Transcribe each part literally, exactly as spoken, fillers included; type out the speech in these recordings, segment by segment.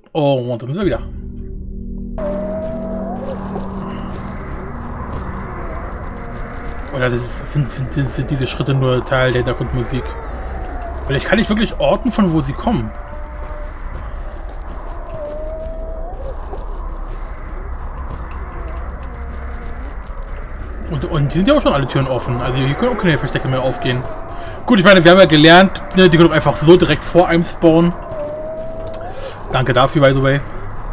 Oh, und dann sind wir wieder. Oder sind, sind, sind, sind diese Schritte nur Teil der Hintergrundmusik? Weil ich kann nicht wirklich orten, von wo sie kommen. Und, und die sind ja auch schon alle Türen offen. Also hier können auch keine Verstecke mehr aufgehen. Gut, ich meine, wir haben ja gelernt, ne, die können einfach so direkt vor einem spawnen. Danke dafür, by the way.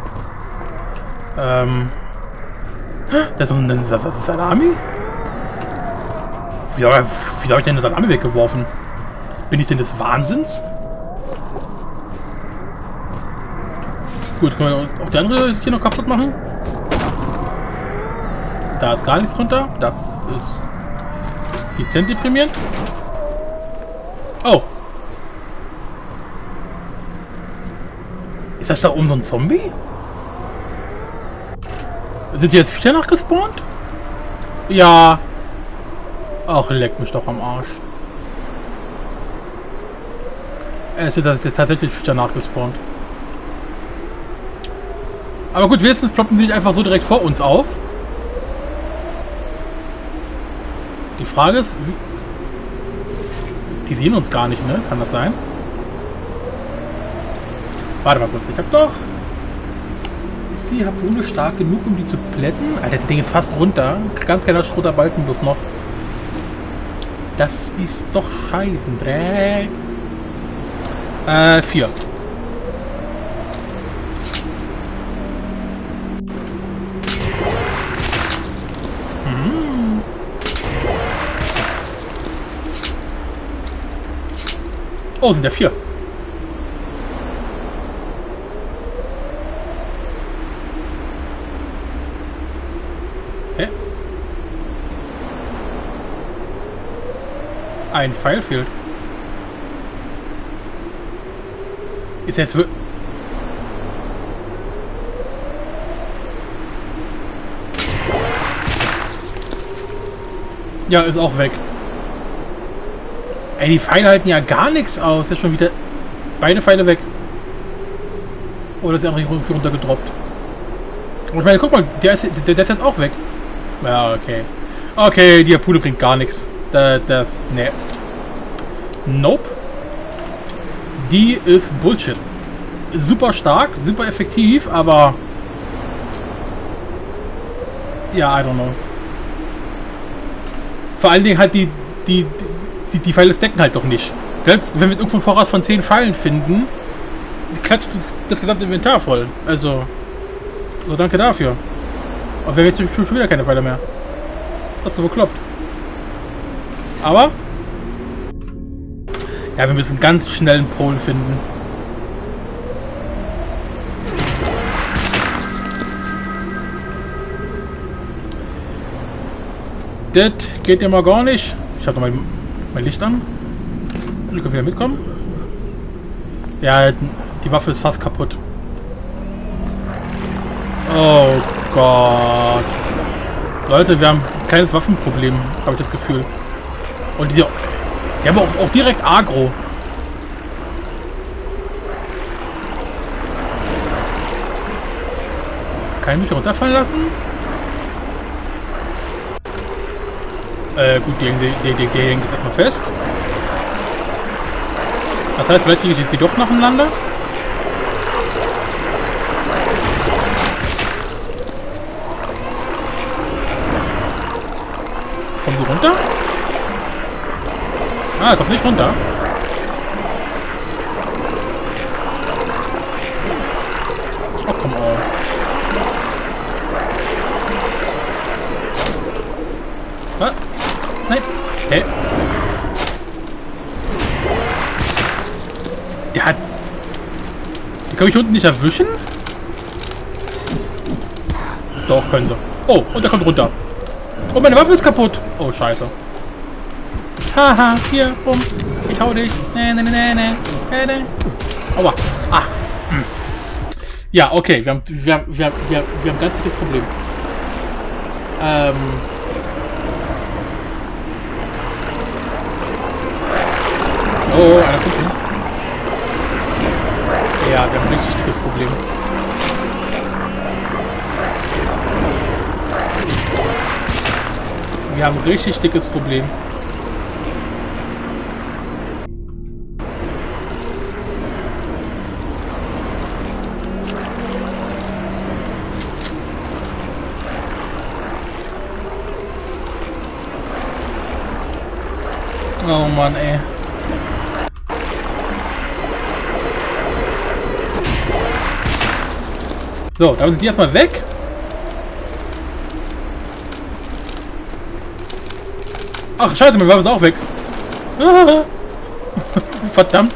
Ähm. Das ist eine Salami? Wieso, wieso habe ich denn eine Salami weggeworfen? Bin ich denn des Wahnsinns? Gut, können wir auch die andere hier noch kaputt machen? Da ist gar nichts drunter. Das ist dezent deprimierend. Oh. Ist das da oben so ein Zombie? Sind hier jetzt Viecher nachgespawnt? Ja. Ach, leck mich doch am Arsch. Es ist tatsächlich Viecher nachgespawnt. Aber gut, wenigstens ploppen sie nicht einfach so direkt vor uns auf. Die Frage ist, wie... Die sehen uns gar nicht, ne? Kann das sein? Warte mal kurz, ich hab doch... Ist sie Harpune stark genug, um die zu plätten? Alter, das Ding ist fast runter. Ganz kleiner roter Balken bloß noch. Das ist doch Scheibendreck. Äh, vier. Oh, sind ja vier. Hä? Ein Pfeil fehlt. Ist jetzt wirklich... Ja, ist auch weg. Ey, die Pfeile halten ja gar nichts aus. Jetzt schon wieder beide Pfeile weg. Oder ist der andere hier runtergedroppt? Und ich meine, guck mal, der ist, der, der ist jetzt auch weg. Ja, okay. Okay, die Harpune bringt gar nichts. Das, das, ne. Nope. Die ist Bullshit. Super stark, super effektiv, aber... Ja, I don't know. Vor allen Dingen halt die, die, die, die Pfeile decken halt doch nicht. Selbst wenn wir jetzt irgendwo voraus von zehn Pfeilen finden, klatscht das, das gesamte Inventar voll. Also, so danke dafür. Und wir haben jetzt schon wieder keine Pfeile mehr. Das ist doch bekloppt. Aber, ja, wir müssen ganz schnell einen Pol finden. Das geht ja mal gar nicht. Ich habe noch mein, mein Licht an. Du kannst wieder mitkommen. Ja, die Waffe ist fast kaputt. Oh Gott. Leute, wir haben ein kleines Waffenproblem, habe ich das Gefühl. Und die, die haben auch, auch direkt Agro. Kann ich mich runterfallen lassen? Äh, gut, die hängen die, die, die jetzt erstmal fest. Das heißt, vielleicht kriege ich jetzt die doch nacheinander. Kommen sie runter? Ah, kommt nicht runter. Oh, komm on. Was? Nein. Hä? Der hat... Die kann ich unten nicht erwischen? Doch, könnte. Oh, und der kommt runter. Oh, meine Waffe ist kaputt. Oh, scheiße. Haha, hier, bumm. Ich hau dich. Ne, ne, ne, ne, ne, ne. Aua. Ah. Hm. Ja, okay. Wir haben, wir haben, wir haben, wir haben, wir haben ein ganz dickes Problem. Ähm... Oh, einer kommt hin. Ja, wir Wir haben ein richtig dickes Problem. Wir haben ein richtig dickes Problem. Oh Mann, ey. So, da sind die erstmal weg. Ach, scheiße, mein Waffe ist auch weg. Ah. Verdammt.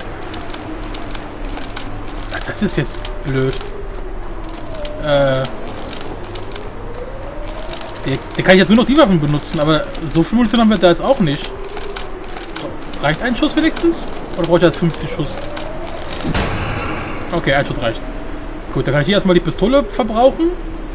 Das ist jetzt blöd. Äh. Der, der kann ich jetzt nur noch die Waffen benutzen, aber so viel Munition haben wir da jetzt auch nicht. Reicht ein Schuss wenigstens? Oder brauche ich jetzt fünfzig Schuss? Okay, ein Schuss reicht. Gut, dann kann ich hier erstmal die Pistole verbrauchen.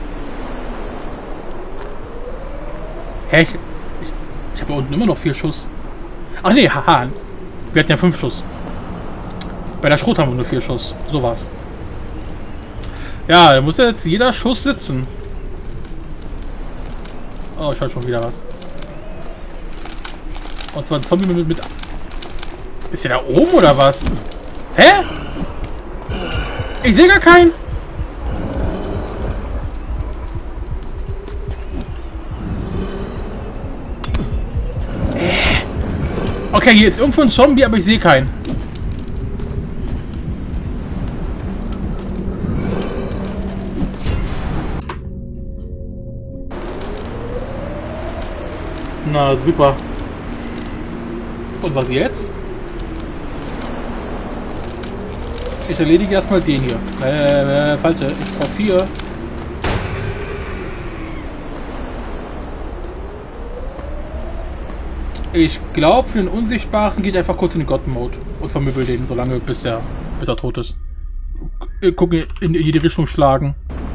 Hä? Ich, ich, ich habe ja unten immer noch vier Schuss. Ach nee, haha. Wir hatten ja fünf Schuss. Bei der Schrot haben wir nur vier Schuss. So war's. Ja, da muss jetzt jeder Schuss sitzen. Oh, ich höre schon wieder was. Und zwar ein Zombie mit... mit Ist der da oben oder was? Hä? Ich sehe gar keinen. Äh. Okay, hier ist irgendwo ein Zombie, aber ich sehe keinen. Na, super. Und was jetzt? Ich erledige erstmal den hier. Äh, äh falsche. Ich V vier. Ich glaube, für den Unsichtbaren gehe ich einfach kurz in den God-Mode und vermöbel den so lange, bis er, bis er tot ist. Gucke in, in jede Richtung schlagen.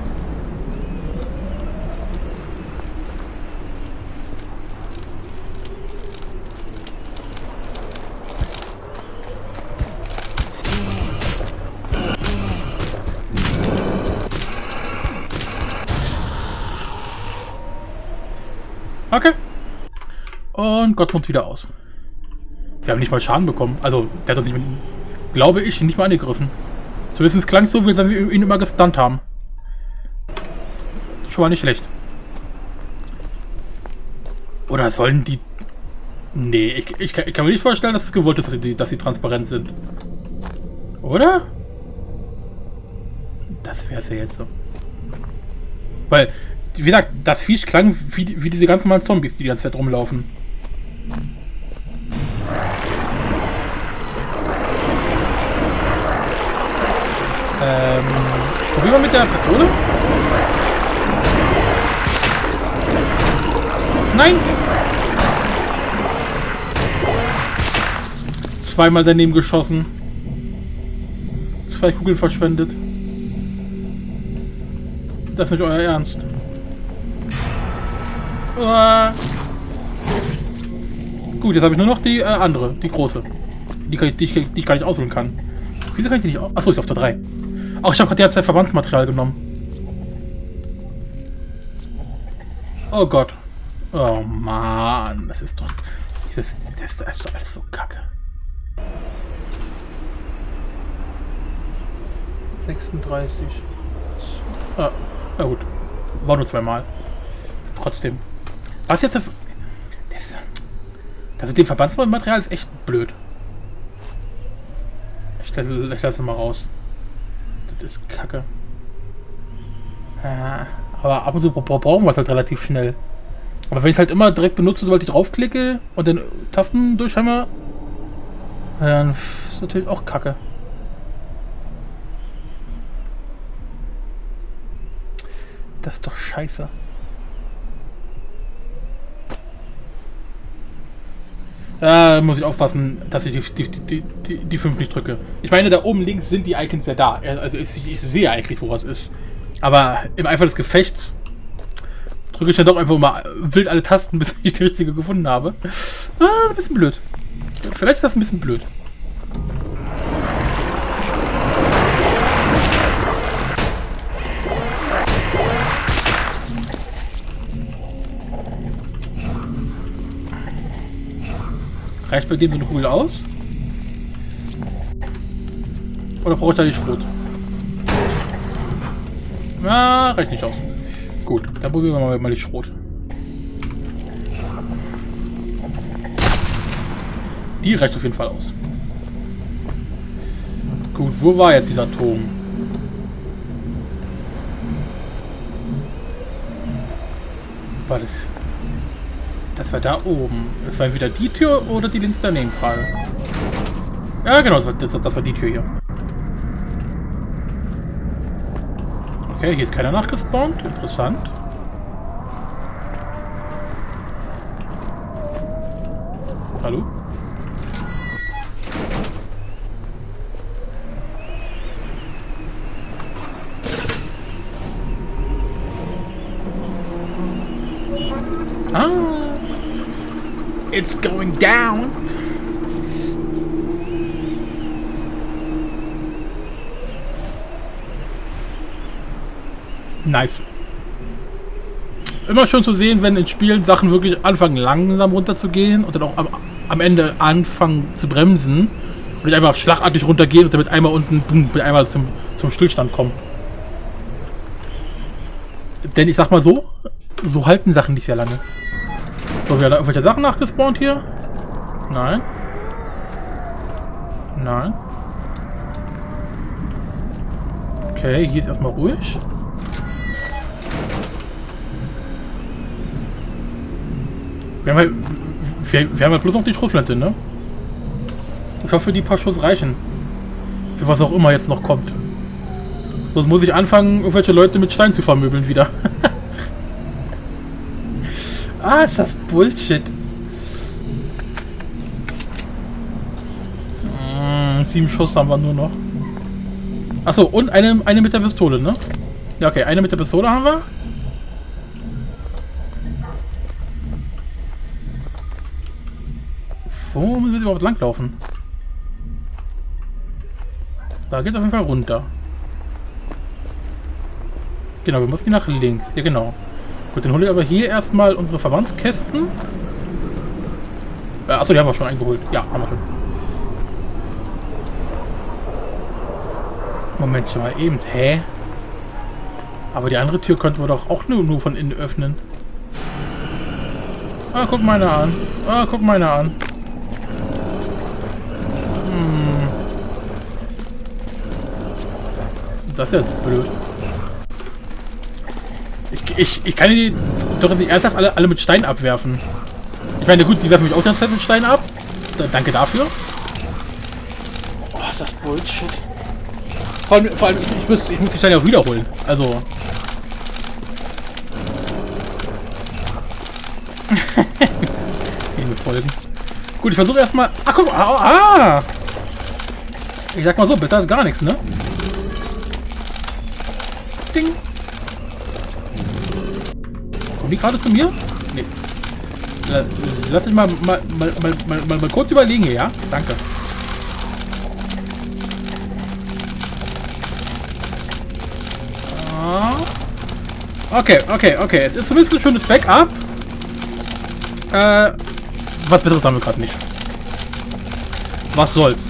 Okay. Und Gott kommt wieder aus. Wir haben nicht mal Schaden bekommen. Also, der hat uns nicht, glaube ich, nicht mal angegriffen. Zumindest klang es so, als wenn wir ihn immer gestunt haben. Schon mal nicht schlecht. Oder sollen die... Nee, ich, ich, ich kann mir nicht vorstellen, dass es gewollt ist, dass sie, dass sie transparent sind. Oder? Das wäre es ja jetzt so. Weil... Wie gesagt, das Viech klang wie, wie diese ganz normalen Zombies, die die ganze Zeit rumlaufen. Ähm, probieren wir mit der Pistole? Nein! Zweimal daneben geschossen. Zwei Kugeln verschwendet. Das ist nicht euer Ernst. Uh. Gut, jetzt habe ich nur noch die äh, andere, die große. Die, kann ich, die, ich, die ich gar nicht ausholen kann. Wieso kann ich die nicht aus... Achso, ist auf der drei. Ach, ich habe gerade die ganze Zeit Verbandsmaterial genommen. Oh Gott. Oh Mann, das ist doch... Das, das, das ist doch alles so kacke. sechsunddreißig. Ah, na gut. War nur zweimal. Trotzdem. Was jetzt das... Das, das mit dem Verbandsmaterial ist echt blöd. Ich lasse, ich lasse mal raus. Das ist kacke. Ja, aber ab und zu brauchen wir es halt relativ schnell. Aber wenn ich es halt immer direkt benutze, sobald ich draufklicke und den Tasten durchhämmer, dann ist natürlich auch kacke. Das ist doch scheiße. Da muss ich aufpassen, dass ich die, die, die, die, die fünf nicht drücke. Ich meine, da oben links sind die Icons ja da. Also ich, ich sehe eigentlich, wo was ist. Aber im Eifer des Gefechts drücke ich dann doch einfach mal wild alle Tasten, bis ich die richtige gefunden habe. Ah, ein bisschen blöd. Vielleicht ist das ein bisschen blöd. Reicht bei dem so eine Kugel aus? Oder brauche ich da die Schrot? Na, reicht nicht aus. Gut, dann probieren wir mal, mal die Schrot. Die reicht auf jeden Fall aus. Gut, wo war jetzt dieser Turm? War das... Das war da oben. Das war entweder die Tür oder die links daneben gerade. Ja, genau, das war, das, das war die Tür hier. Okay, hier ist keiner nachgespawnt. Interessant. Hallo? Ah, it's going down. Nice. Immer schön zu sehen, wenn in Spielen Sachen wirklich anfangen langsam runterzugehen und dann auch am, am Ende anfangen zu bremsen und nicht einfach schlagartig runtergehen und damit einmal unten boom, mit einmal zum, zum Stillstand kommen. Denn ich sag mal so, so halten Sachen nicht sehr lange. So, wir haben da irgendwelche Sachen nachgespawnt hier? Nein. Nein. Okay, hier ist erstmal ruhig. Wir haben halt, wir, wir haben halt bloß noch die Schrotflinte, ne? Ich hoffe, die paar Schuss reichen. Für was auch immer jetzt noch kommt. Sonst muss ich anfangen, irgendwelche Leute mit Stein zu vermöbeln wieder. Ah, ist das Bullshit. Hm, sieben Schuss haben wir nur noch. Achso, und eine, eine mit der Pistole, ne? Ja, okay, eine mit der Pistole haben wir. Wo müssen wir überhaupt langlaufen? Da geht es auf jeden Fall runter. Genau, wir müssen die nach links. Ja, genau. Gut, dann hole ich aber hier erstmal unsere Verbandskästen. Äh, achso, die haben wir schon eingeholt. Ja, haben wir schon. Moment schon mal eben. Hä? Aber die andere Tür könnten wir doch auch nur, nur von innen öffnen. Ah, guck meine an. Ah, guck meine an. Hm. Das ist jetzt blöd. Ich, ich, ich kann die doch nicht ernsthaft alle, alle mit Stein abwerfen. Ich meine, gut, die werfen mich auch die ganze Zeit mit Stein ab. Da, danke dafür. Oh, ist das Bullshit. Vor allem, vor allem ich, ich, muss, ich muss die Steine auch wiederholen. Also. Gehen wir folgen. Gut, ich versuche erstmal. Ah, guck mal. Ah, ah! Ich sag mal so, besser als gar nichts, ne? Ding. Kommen die gerade zu mir? Nee. Lass mich mal, mal, mal, mal, mal, mal kurz überlegen hier, ja? Danke. Okay, okay, okay. Es ist zumindest ein schönes Backup. Äh, was Besseres haben wir gerade nicht. Was soll's?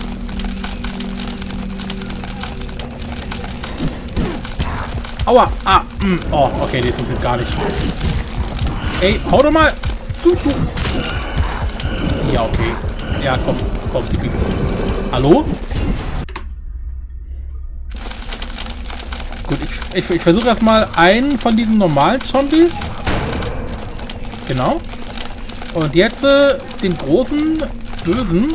Aua! Ah! Mh. Oh, okay, die funktioniert gar nicht. Ey, hau doch mal zu! zu. Ja, okay. Ja, komm, komm, gib ihm. Hallo? Gut, ich, ich, ich versuche erstmal einen von diesen normalen Zombies. Genau. Und jetzt äh, den großen, bösen.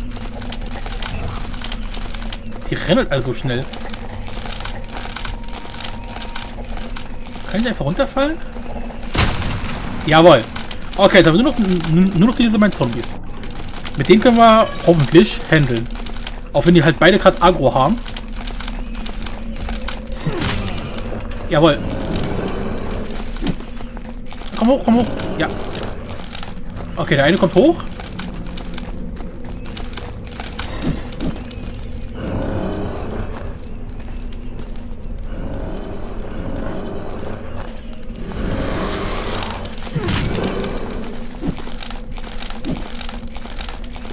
Die rennen also schnell. Kann ich einfach runterfallen? Jawohl. Okay, dann haben wir nur noch, nur noch diese beiden Zombies. Mit denen können wir hoffentlich handeln. Auch wenn die halt beide gerade Agro haben. Jawohl. Komm hoch, komm hoch. Ja. Okay, der eine kommt hoch.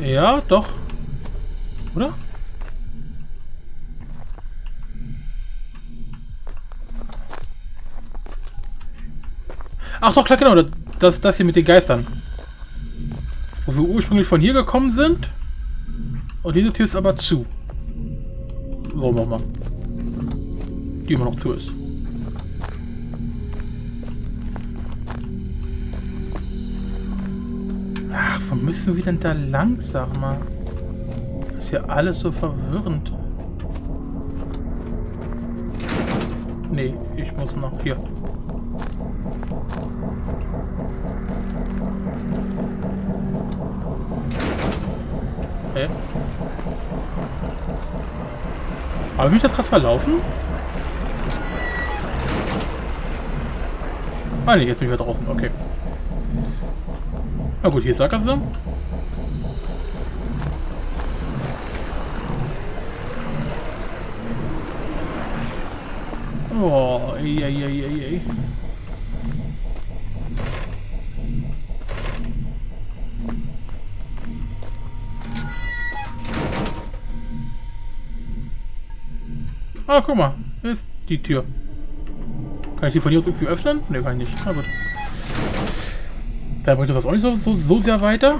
Ja, doch. Oder? Ach doch, klar, genau. Das, das hier mit den Geistern. Wo wir ursprünglich von hier gekommen sind. Und diese Tür ist aber zu. Warum auch mal. Die immer noch zu ist. Ach, wo müssen wir denn da lang, sag mal? Das ist hier alles so verwirrend. Nee, ich muss noch hier. Hä? Habe ich mich das gerade verlaufen? Ah ne, jetzt bin ich wieder draußen, okay. Na gut, hier ist Sackgasse. Oh, ey, ey, ey, ey, ey. Ah, guck mal, hier ist die Tür. Kann ich die von hier aus irgendwie öffnen? Ne, kann ich nicht. Na gut. Da bringt das auch nicht so, so, so sehr weiter.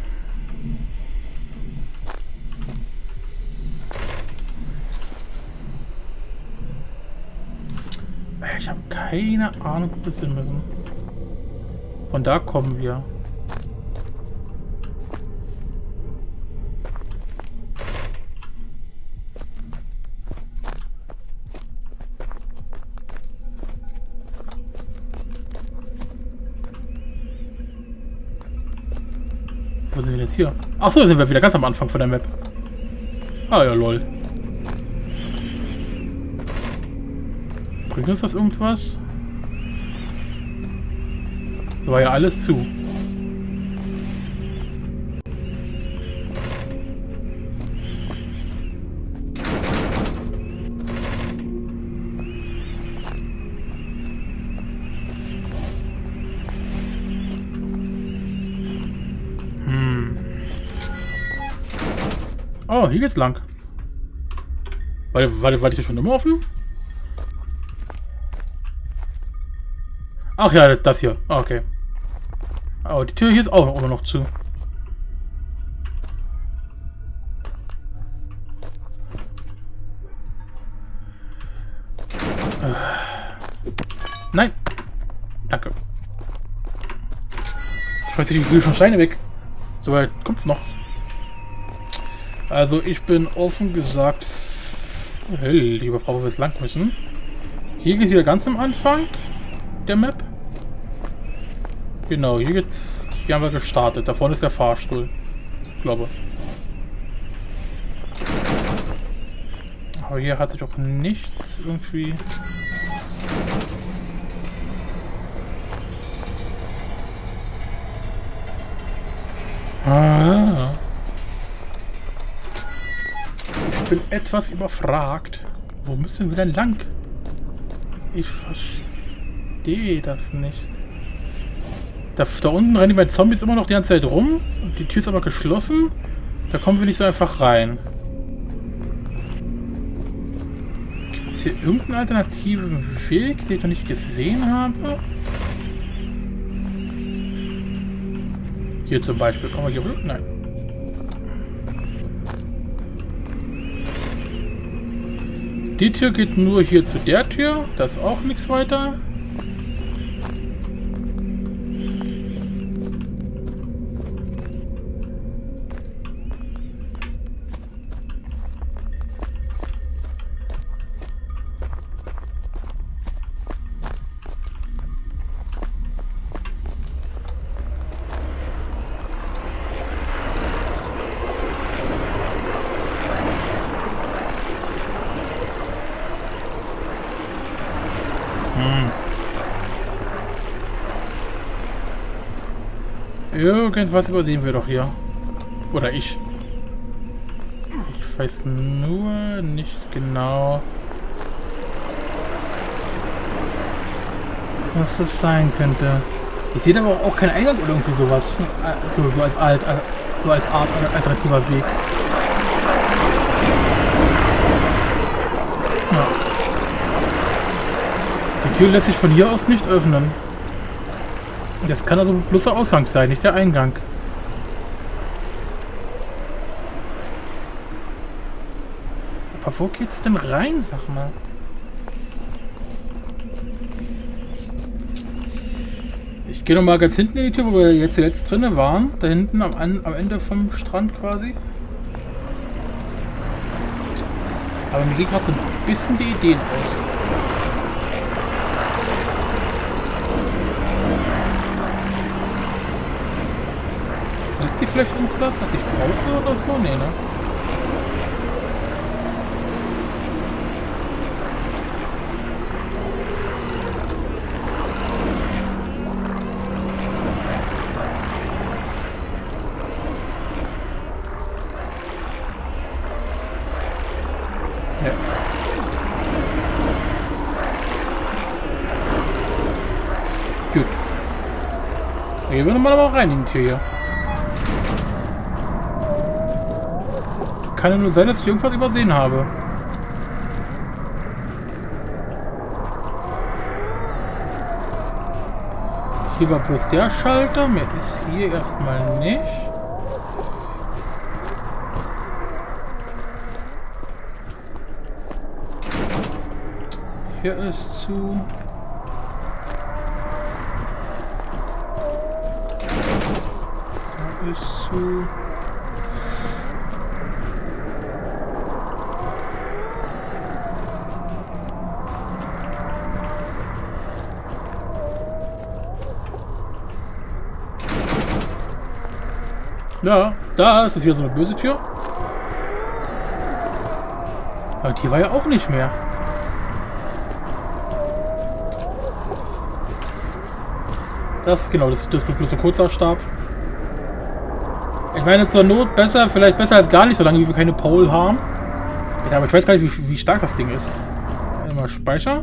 Ich habe keine Ahnung, wo wir hin müssen. Von da kommen wir. Wo sind wir jetzt hier? Achso, sind wir wieder ganz am Anfang von der Map. Ah ja, lol. Bringt uns das irgendwas? Da war ja alles zu. Oh, hier geht's lang. Warte, warte, warte, ich schon immer offen? Ach ja, das hier. Ah, okay. Oh, die Tür hier ist auch immer noch zu. Äh. Nein. Danke. Schmeiß die grünen Steine weg. So weit kommt's noch. Also ich bin offen gesagt, hey, liebe Frau, wo wir jetzt lang müssen. Hier geht's wieder ganz am Anfang der Map. Genau, hier geht's. Hier haben wir gestartet. Da vorne ist der Fahrstuhl. Ich glaube. Aber hier hatte ich doch nichts irgendwie. Ah. Ich bin etwas überfragt. Wo müssen wir denn lang? Ich verstehe das nicht. Da, da unten rennen die bei Zombies immer noch die ganze Zeit rum. Und die Tür ist aber geschlossen. Da kommen wir nicht so einfach rein. Gibt es hier irgendeinen alternativen Weg, den ich noch nicht gesehen habe? Hier zum Beispiel. Kommen wir hier rüber? Nein. Die Tür geht nur hier zu der Tür. Da ist auch nichts weiter. Irgendwas übersehen wir doch hier. Oder ich. Ich weiß nur nicht genau, was das sein könnte. Ich sehe aber auch keinen Eingang oder irgendwie sowas. So, so als alt, So als Art alternativer Weg. Ja. Die Tür lässt sich von hier aus nicht öffnen. Das kann also bloß der Ausgang sein, nicht der Eingang. Aber wo geht's denn rein, sag mal? Ich gehe nochmal ganz hinten in die Tür, wo wir jetzt zuletzt drinne waren. Da hinten am, am Ende vom Strand quasi. Aber mir geht gerade so ein bisschen die Ideen aus. Liegt die vielleicht irgendwas? Hat sich Pause oder so? Nee, ne? Ja. Gut. Da gehen wir nochmal mal rein in die Tür hier. Kann ja nur sein, dass ich irgendwas übersehen habe. Hier war bloß der Schalter, mehr ist hier erstmal nicht. Hier ist zu. Da ist zu. Ja, da ist es wieder so eine böse Tür. Aber die war ja auch nicht mehr. Das, genau, das, das wird bloß ein kurzer Stab. Ich meine, zur Not besser, vielleicht besser als gar nicht, solange wir keine Pole haben. Ja, aber ich weiß gar nicht, wie, wie stark das Ding ist. Einmal Speicher.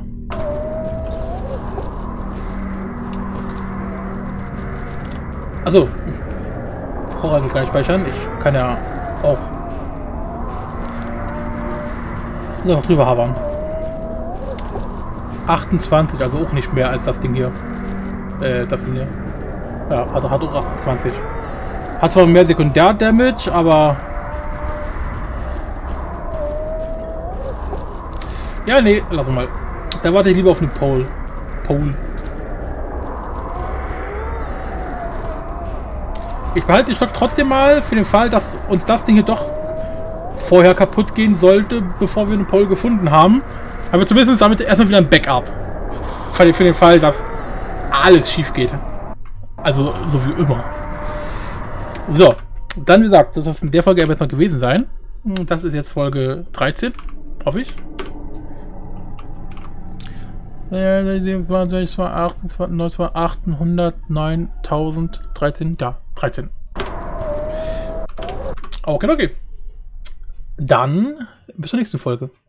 Also, Horror nicht gar nicht speichern. Ich kann ja auch so, noch drüber havern. achtundzwanzig, also auch nicht mehr als das Ding hier. Äh, das Ding hier. Ja, also hat auch achtundzwanzig. Hat zwar mehr Sekundär-Damage, aber... Ja, nee, lass mal. Da warte ich lieber auf eine Pole. Pole. Ich behalte den Stock trotzdem mal für den Fall, dass uns das Ding hier doch vorher kaputt gehen sollte, bevor wir eine Pole gefunden haben. Aber zumindest damit erstmal wieder ein Backup. Für den Fall, dass alles schief geht. Also so wie immer. So, dann wie gesagt, das soll in der Folge erstmal gewesen sein. Das ist jetzt Folge dreizehn, hoffe ich. siebenundzwanzig, achtundzwanzig, neunundzwanzig, achthundert, neuntausend, dreizehn, ja, dreizehn. Okay, okay. Dann bis zur nächsten Folge.